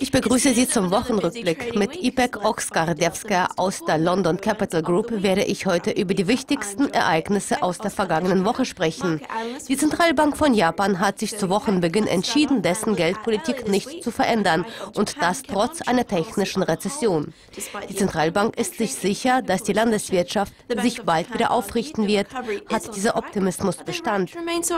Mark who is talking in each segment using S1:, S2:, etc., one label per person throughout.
S1: Ich begrüße Sie zum Wochenrückblick. Mit Ipek Oskardevskaja aus der London Capital Group werde ich heute über die wichtigsten Ereignisse aus der vergangenen Woche sprechen. Die Zentralbank von Japan hat sich zu Wochenbeginn entschieden, dessen Geldpolitik nicht zu verändern, und das trotz einer technischen Rezession. Die Zentralbank ist sich sicher, dass die Landeswirtschaft sich bald wieder aufrichten wird. Hat dieser Optimismus Bestand?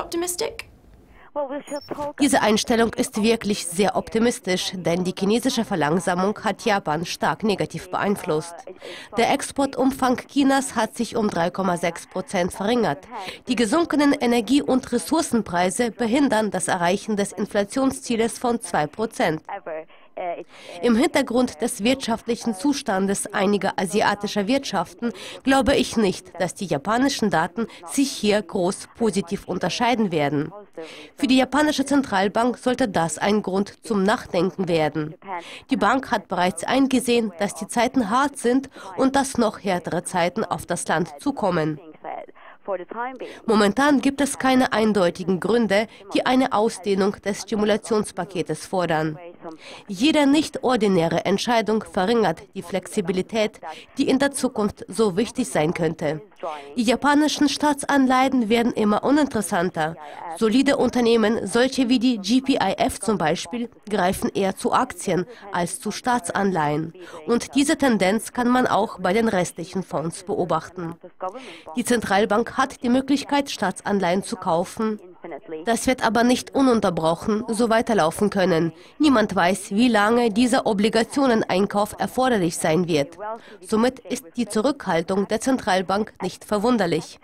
S1: Diese Einstellung ist wirklich sehr optimistisch, denn die chinesische Verlangsamung hat Japan stark negativ beeinflusst. Der Exportumfang Chinas hat sich um 3,6% verringert. Die gesunkenen Energie- und Ressourcenpreise behindern das Erreichen des Inflationszieles von 2%. Im Hintergrund des wirtschaftlichen Zustandes einiger asiatischer Wirtschaften glaube ich nicht, dass die japanischen Daten sich hier groß positiv unterscheiden werden. Für die japanische Zentralbank sollte das ein Grund zum Nachdenken werden. Die Bank hat bereits eingesehen, dass die Zeiten hart sind und dass noch härtere Zeiten auf das Land zukommen. Momentan gibt es keine eindeutigen Gründe, die eine Ausdehnung des Stimulationspaketes fordern. Jede nicht ordinäre Entscheidung verringert die Flexibilität, die in der Zukunft so wichtig sein könnte. Die japanischen Staatsanleihen werden immer uninteressanter. Solide Unternehmen, solche wie die GPIF zum Beispiel, greifen eher zu Aktien als zu Staatsanleihen. Und diese Tendenz kann man auch bei den restlichen Fonds beobachten. Die Zentralbank hat die Möglichkeit, Staatsanleihen zu kaufen. Das wird aber nicht ununterbrochen so weiterlaufen können. Niemand weiß, wie lange dieser Obligationeneinkauf erforderlich sein wird. Somit ist die Zurückhaltung der Zentralbank nicht verwunderlich.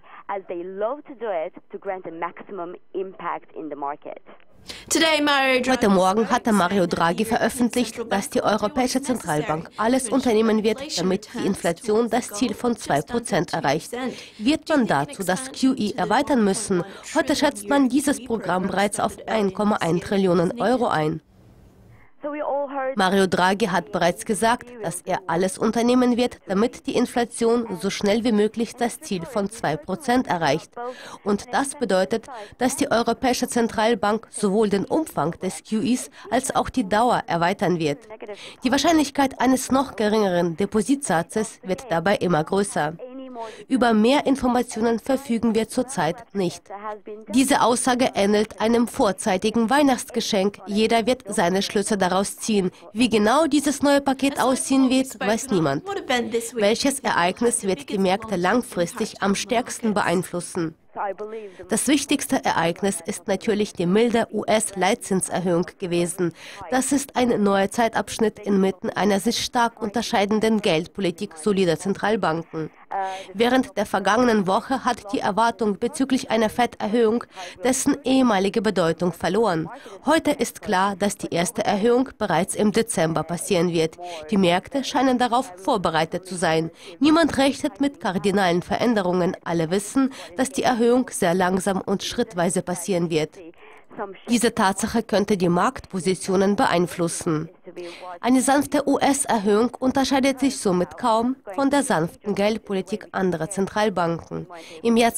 S1: Heute Morgen hatte Mario Draghi veröffentlicht, dass die Europäische Zentralbank alles unternehmen wird, damit die Inflation das Ziel von 2% erreicht. Wird man dazu das QE erweitern müssen? Heute schätzt man dieses Programm bereits auf 1,1 Trillionen Euro ein. Mario Draghi hat bereits gesagt, dass er alles unternehmen wird, damit die Inflation so schnell wie möglich das Ziel von 2% erreicht. Und das bedeutet, dass die Europäische Zentralbank sowohl den Umfang des QEs als auch die Dauer erweitern wird. Die Wahrscheinlichkeit eines noch geringeren Depositsatzes wird dabei immer größer. Über mehr Informationen verfügen wir zurzeit nicht. Diese Aussage ähnelt einem vorzeitigen Weihnachtsgeschenk. Jeder wird seine Schlüsse daraus ziehen. Wie genau dieses neue Paket aussehen wird, weiß niemand. Welches Ereignis wird die Märkte langfristig am stärksten beeinflussen? Das wichtigste Ereignis ist natürlich die milde US-Leitzinserhöhung gewesen. Das ist ein neuer Zeitabschnitt inmitten einer sich stark unterscheidenden Geldpolitik solider Zentralbanken. Während der vergangenen Woche hat die Erwartung bezüglich einer FED-Erhöhung dessen ehemalige Bedeutung verloren. Heute ist klar, dass die erste Erhöhung bereits im Dezember passieren wird. Die Märkte scheinen darauf vorbereitet zu sein. Niemand rechnet mit kardinalen Veränderungen. Alle wissen, dass die Erhöhung sehr langsam und schrittweise passieren wird. Diese Tatsache könnte die Marktpositionen beeinflussen. Eine sanfte US-Erhöhung unterscheidet sich somit kaum von der sanften Geldpolitik anderer Zentralbanken. Im Jahr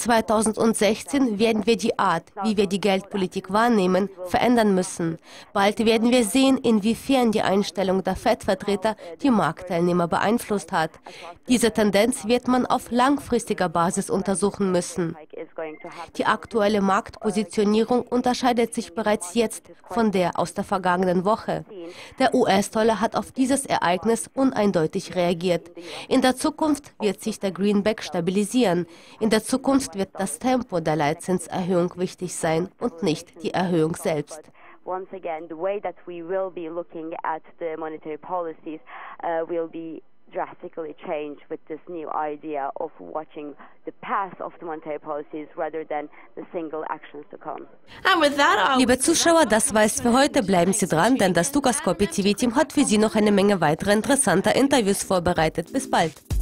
S1: 2016 werden wir die Art, wie wir die Geldpolitik wahrnehmen, verändern müssen. Bald werden wir sehen, inwiefern die Einstellung der FED-Vertreter die Marktteilnehmer beeinflusst hat. Diese Tendenz wird man auf langfristiger Basis untersuchen müssen. Die aktuelle Marktpositionierung unterscheidet sich bereits jetzt von der aus der vergangenen Woche. Der US-Dollar hat auf dieses Ereignis uneindeutig reagiert. In der Zukunft wird sich der Greenback stabilisieren. In der Zukunft wird das Tempo der Leitzinserhöhung wichtig sein und nicht die Erhöhung selbst. Once again, the way that we will be looking at the monetary policies will be drastically change with this new idea of watching the path of the monetary policies rather than the single actions to come. Liebe Zuschauer, das war's für heute. Bleiben Sie dran, denn das Dukascopy TV-Team hat für Sie noch eine Menge weiterer interessanter Interviews vorbereitet. Bis bald.